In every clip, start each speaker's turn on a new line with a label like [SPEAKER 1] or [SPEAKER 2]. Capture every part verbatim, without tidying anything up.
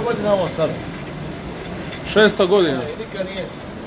[SPEAKER 1] godina ovo sad.
[SPEAKER 2] šesto godina?
[SPEAKER 1] Ne, nikad nije.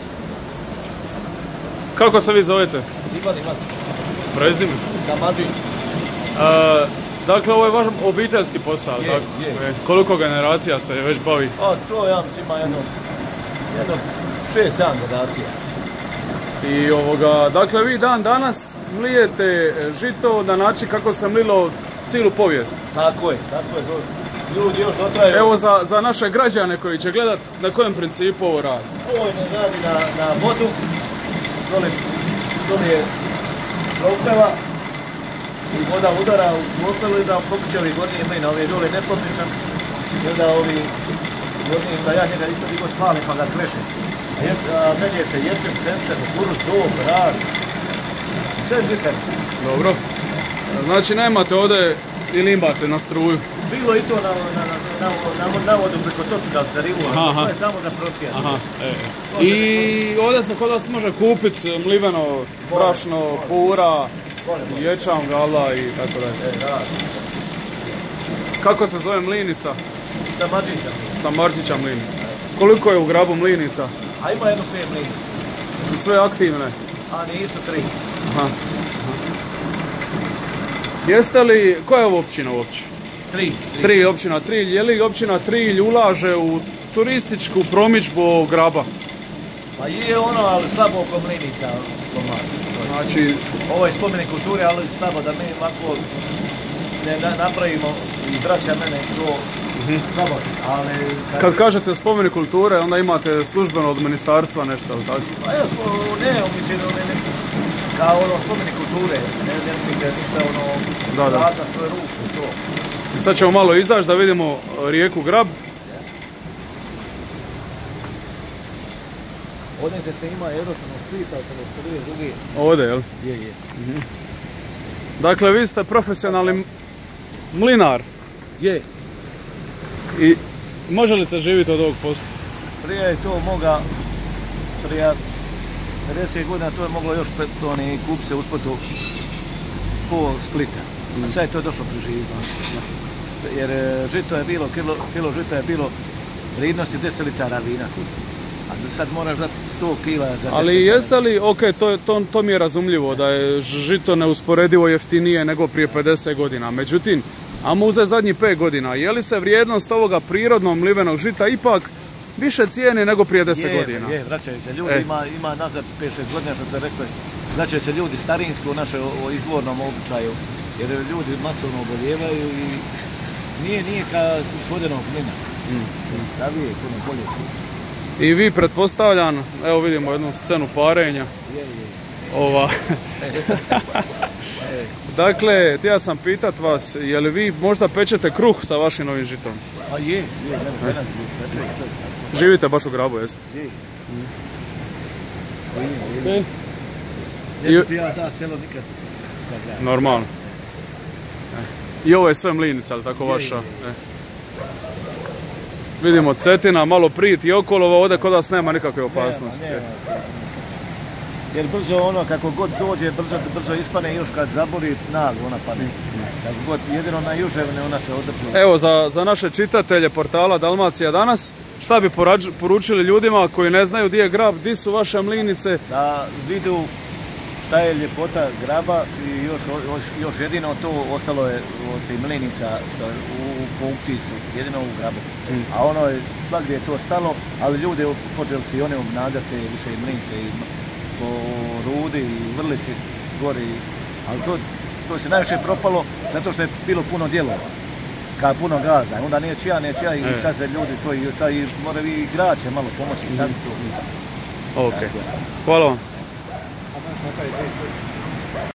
[SPEAKER 2] Kako se vi zovete?
[SPEAKER 1] Ivan, Ivan.
[SPEAKER 2] Prezime?
[SPEAKER 1] Samadžić.
[SPEAKER 2] Uh, dakle, ovo je vaš obiteljski posao,
[SPEAKER 1] Je,
[SPEAKER 2] tako?
[SPEAKER 1] je.
[SPEAKER 2] Koliko generacija se već bavi?
[SPEAKER 1] A to ja mislim ima jedno, jedno šest sedam generacija.
[SPEAKER 2] I ovoga, dakle, vi dan danas mlijete žito na način kako se mlilo cijelu povijest.
[SPEAKER 1] Tako je, tako je. Ljudi još dotraju.
[SPEAKER 2] Evo za, za naše građane koji će gledat na kojem principu ovo radi.
[SPEAKER 1] Ovo ne radi na, na vodu. Dole, dole je propela i voda udara u propelu i da pokuće ovi gornji mlin, ovi je dole nepopričan. I onda ovi gornji, da ja njega isto digo svalim pa ga krešem. A melje se ječem, pšence, kukuruz, zob, raž. Sve žitarice.
[SPEAKER 2] Dobro. Znači nemate ovdje ili imate na struju?
[SPEAKER 1] Bilo i to na, na, na, na, na, na vodu preko točka od Karibua, to je samo za prosijanje.
[SPEAKER 2] Aha, e, e. I ovdje se kod vas može kupiti mliveno, brašno, pura, ječam, gala i tako dalje.
[SPEAKER 1] E, da.
[SPEAKER 2] Kako se zove mlinica?
[SPEAKER 1] Samadžića.
[SPEAKER 2] Samadžića mlinica. Koliko je u Grabu mlinica?
[SPEAKER 1] A ima jedno pet mlinica.
[SPEAKER 2] Su sve aktivne?
[SPEAKER 1] A nisu tri.
[SPEAKER 2] Aha. Jeste li, koja je ovo općina uopće?
[SPEAKER 1] Tri.
[SPEAKER 2] Tri općina Trilj. Je li općina Trilj ulaže u turističku promidžbu Graba?
[SPEAKER 1] Pa je ono, ali slabo oko mlinica.
[SPEAKER 2] Znači...
[SPEAKER 1] Ovo je spomenik kulture, ali slabo da mi ovako ne napravimo i braća mene to slabo. Ali... Kad,
[SPEAKER 2] kad kažete spomenik kulture, onda imate službeno od ministarstva nešto, ali tako?
[SPEAKER 1] Pa ja, ne, mislim, ne, ne, kao ono spomenik kulture, ne, ne smije se ništa ono,
[SPEAKER 2] da, da.
[SPEAKER 1] rad na svoje ruku i to.
[SPEAKER 2] I sad ćemo malo izaći da vidimo rijeku Grab.
[SPEAKER 1] Ovdje se snima Eurosanov svita, sam ostavio drugi.
[SPEAKER 2] Ovdje, jel?
[SPEAKER 1] Je, je.
[SPEAKER 2] Mhm. Dakle, vi ste profesionalni mlinar.
[SPEAKER 1] Je.
[SPEAKER 2] I može li se živjeti od ovog posla?
[SPEAKER 1] Prije je to moga, prije pedeset godina to je moglo još petoni kupiti se usput po Splita. A sad je to došlo preživiti. Jer žito je bilo, kilo, kilo žita je bilo vrijednosti deset litara vina. A sad moraš dati sto kila za deset.
[SPEAKER 2] Ali jeste li, ok, to, to, to mi je razumljivo da je žito neusporedivo jeftinije nego prije pedeset godina. Međutim, ajmo uzeti zadnjih pet godina. Je li se vrijednost ovoga prirodnog mlivenog žita ipak više cijeni nego prije deset
[SPEAKER 1] je,
[SPEAKER 2] godina?
[SPEAKER 1] Je, vraćaju se ljudi,
[SPEAKER 2] e.
[SPEAKER 1] ima, ima nazad pet šest godina što ste rekli, vraćaju se ljudi starinski u našem izvornom običaju, jer ljudi masovno oboljevaju i nije, nije kao iz vodenog mlina. Mm. Zdravije, puno bolje.
[SPEAKER 2] I vi, pretpostavljam, evo vidimo jednu scenu parenja.
[SPEAKER 1] Je, je.
[SPEAKER 2] Ova. Dakle, htio sam pitat vas, je li vi možda pečete kruh sa vašim novim žitom?
[SPEAKER 1] A je, je, ne, ne,
[SPEAKER 2] živite baš u Grabu, jeste?
[SPEAKER 1] Je.
[SPEAKER 2] Je.
[SPEAKER 1] Ne bi ja da selo nikad zagledao.
[SPEAKER 2] Normalno. I ovo je sve mlinica, ali tako vaša? E. Vidimo Cetina, malo prit i okolo, ovdje kod vas nema nikakve opasnosti.
[SPEAKER 1] Nema, nema. Jer brzo ono, kako god dođe, brzo, brzo ispane i još kad zaboli, naglo ona pane. Kako god, jedino na juževne ona se održi.
[SPEAKER 2] Evo, za, za naše čitatelje portala Dalmacija danas, šta bi porađ, poručili ljudima koji ne znaju gdje je Grab, gdje su vaše mlinice?
[SPEAKER 1] Da vidu šta je ljepota Graba i još, još, još jedino to ostalo je od tih mlinica što u funkciji su, jedino u Grabu. Mm. A ono je, svakdje je to stalo, ali ljudi počeli su i one obnavljati više i mlinice i po Rudi i Vrlici gori, ali to, to se najviše propalo zato što je bilo puno dijelova, kao puno gaza, onda neću ja, neću ja i e. sad se ljudi to i sad i mora i grad će malo pomoći i tako to.
[SPEAKER 2] Ok, hvala vam.